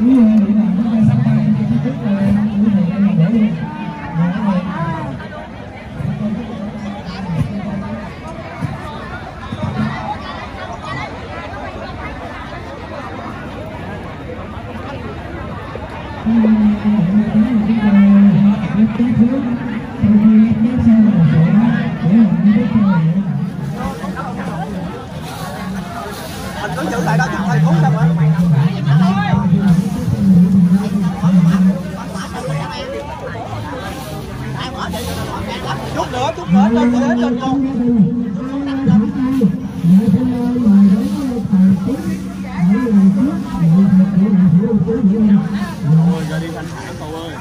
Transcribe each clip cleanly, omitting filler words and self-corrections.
Mình cứ giữ lại đó cho thầy phút xong rồi. Chút nữa trên con. Ôi giờ đi thanh thản cậu ơi.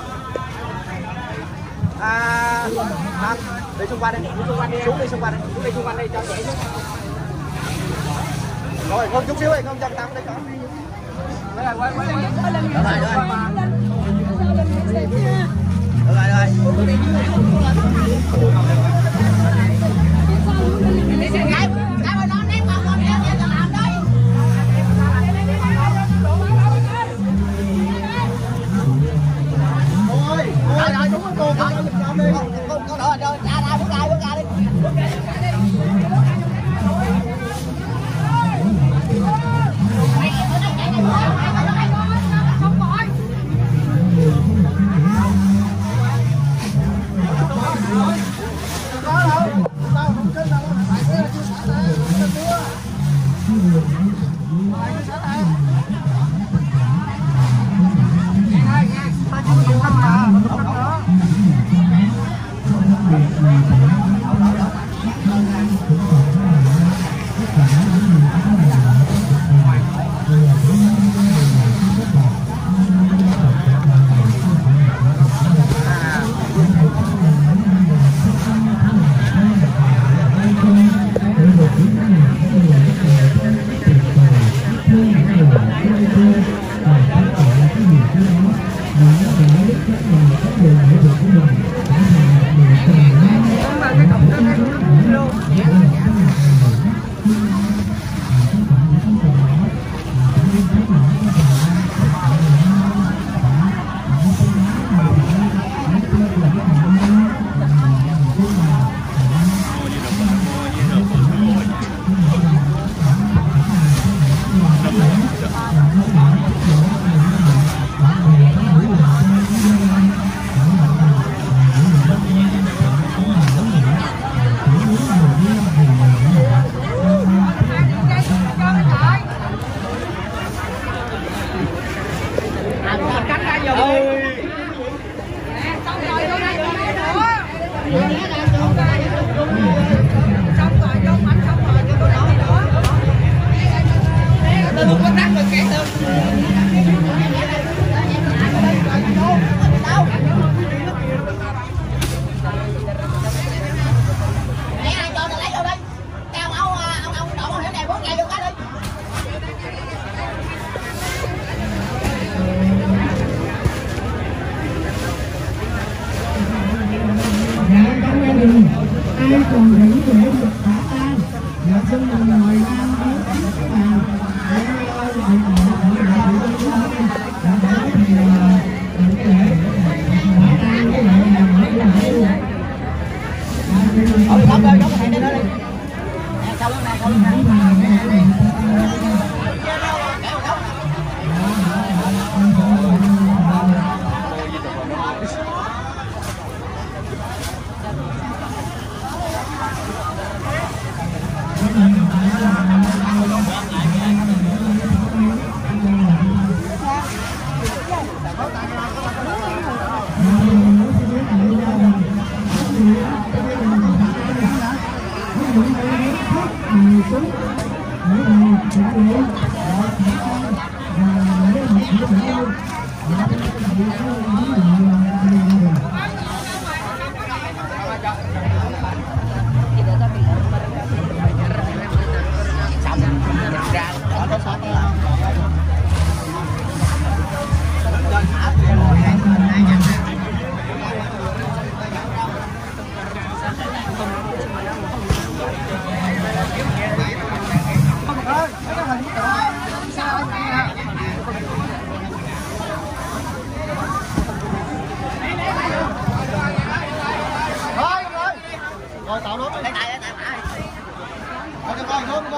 Đi xung quanh đi, xuống đi xung quanh đi cho nhẹ xuống. Rồi, không chút xíu đi, không chân tăng đấy con. Quay. ai còn rảnh để được thả tan và xin mời ngồi ăn uống các bạn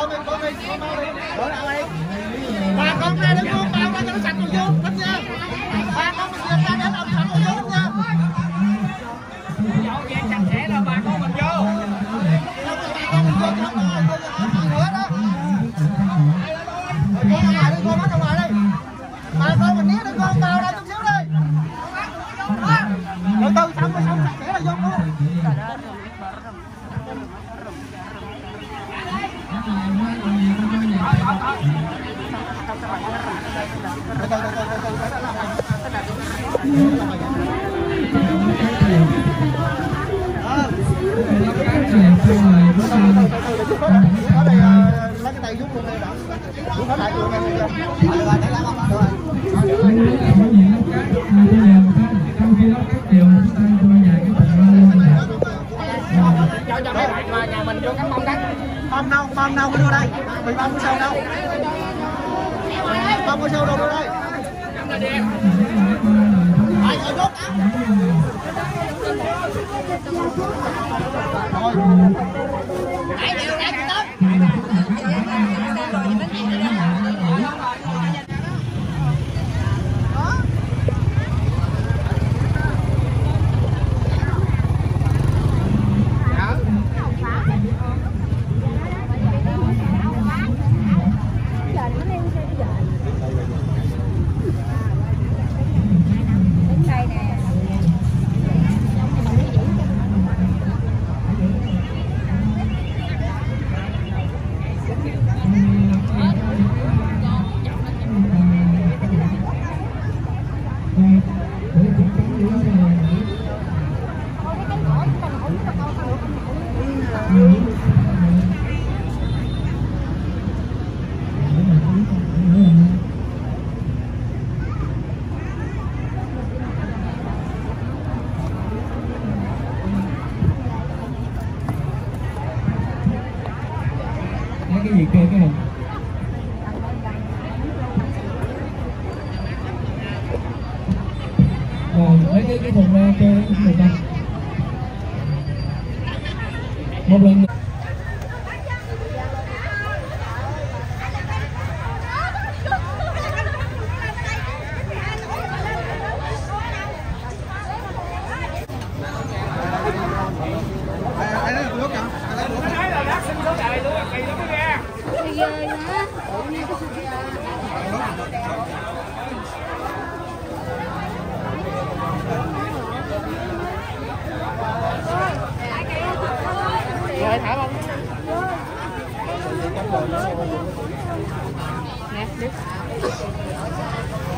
Bà con ra để mua bao ra cho nó sạch rồi vô, thích nha. Bà con mình ra để làm sạch rồi vô nha. Dọn dẹp sạch sẽ là bà con mình vô. Bà con mình nhét đi con vào đây chút xíu đi. Từ từ xong sạch sẽ là vô luôn. Ở đây lấy cái tay giúp luôn đây đã. Giúp hết lại luôn em rồi. Cho mấy bạn mà nhà mình vô cắm bông cắt. Bom đâu đưa đây. Bị bom của sao đâu. Bom của sao đâu đưa đây. Cắm ra đi em. Ai ở rút. Rồi. Hãy chịu ra cho tốt. Cái gì kia cái này rồi lấy cái thùng ra kê người ta một lần. Rồi thả bông. Nè, đi.